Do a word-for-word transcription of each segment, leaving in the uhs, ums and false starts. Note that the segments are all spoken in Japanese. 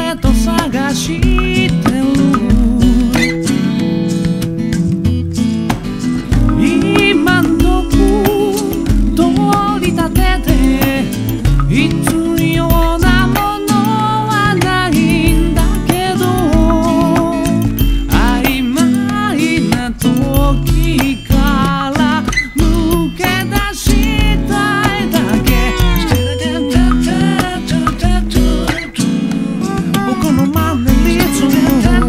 誰と探してる。今んとこ取り立てて必要なものはないんだけど、曖昧な時から抜け出したいだけ。僕のマネリズム、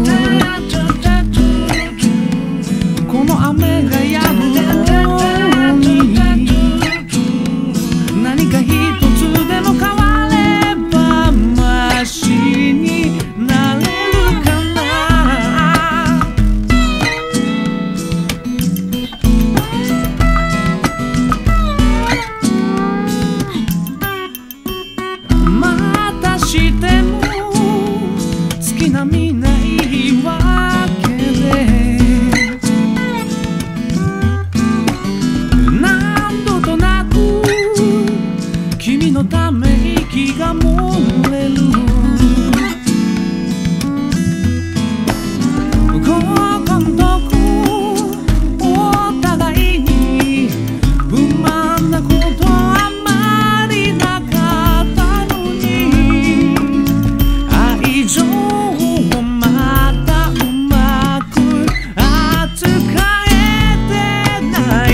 この雨が止むように何か一つでも変わればマシになれるかな。またしても月並みないわけで、何度となく君のため息が漏れる。ここんとこお互いに不満なことあまりなかったのに、愛情をまたうまく扱えてない。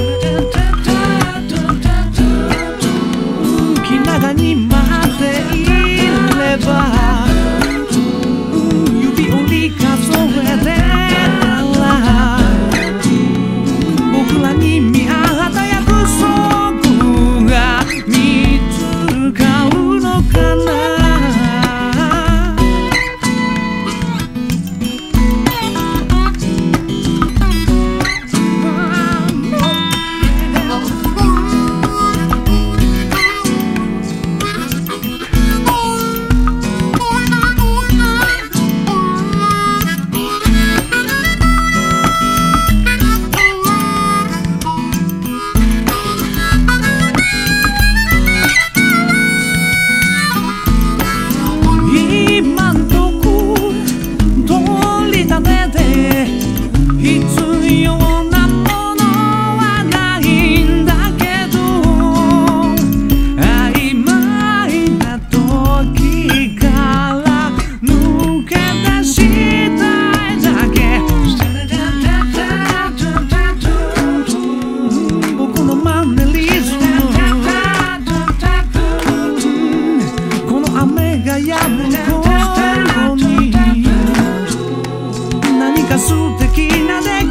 気長に待っていれば指折り数えてたら僕らに見合った約束が見つかるのかな。今んとこ取り立てて必要なものはないんだけど、曖昧な時から抜け出したいだけ。僕のマネリズム、この雨が止む頃に何か素敵な出来